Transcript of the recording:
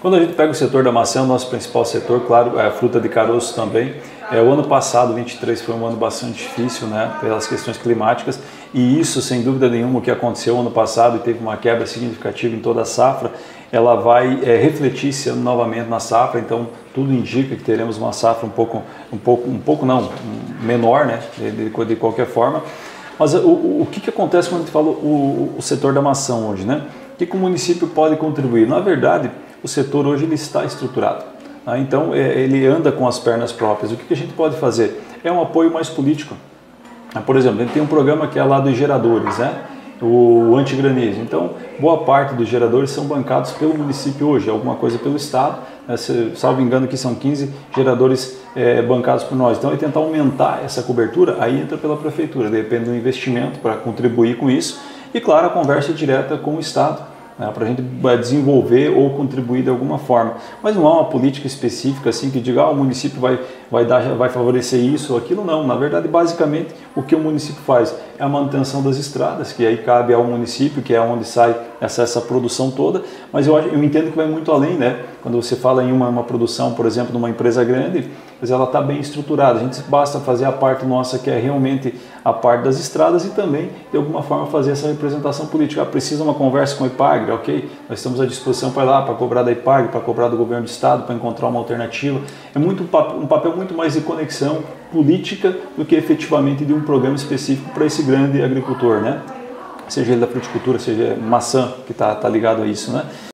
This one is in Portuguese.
Quando a gente pega o setor da maçã, o nosso principal setor, claro, é a fruta de caroço também. O ano passado, 23, foi um ano bastante difícil, né, pelas questões climáticas, e isso, sem dúvida nenhuma, o que aconteceu ano passado e teve uma quebra significativa em toda a safra, ela vai refletir esse ano novamente na safra. Então tudo indica que teremos uma safra menor, né, de qualquer forma. Mas o que acontece quando a gente fala o setor da maçã hoje, né? O que o município pode contribuir? Na verdade, o setor hoje ele está estruturado. Então ele anda com as pernas próprias. O que a gente pode fazer? É um apoio mais político. Por exemplo, a gente tem um programa que é lá dos geradores, né? O antigranizo. Então, boa parte dos geradores são bancados pelo município hoje, alguma coisa pelo Estado. Salvo engano, aqui são 15 geradores bancados por nós. Então, é tentar aumentar essa cobertura, aí entra pela prefeitura, depende do investimento para contribuir com isso. E, claro, a conversa direta com o Estado, né, para a gente desenvolver ou contribuir de alguma forma. Mas não há uma política específica assim que diga o município vai favorecer isso ou aquilo, não. Na verdade, basicamente, o que o município faz é a manutenção das estradas, que aí cabe ao município, que é onde sai essa produção toda. Mas eu entendo que vai muito além, né? Quando você fala em uma produção, por exemplo, de uma empresa grande, mas ela está bem estruturada. A gente basta fazer a parte nossa, que é realmente a parte das estradas, e também, de alguma forma, fazer essa representação política. Precisa uma conversa com o IPAGRE, ok? Nós estamos à disposição para ir lá, para cobrar da IPAGRE, para cobrar do governo do estado, para encontrar uma alternativa. É um papel muito mais de conexão política do que efetivamente de um programa específico para esse grande agricultor, né? Seja ele da fruticultura, seja maçã, que está ligado a isso, né?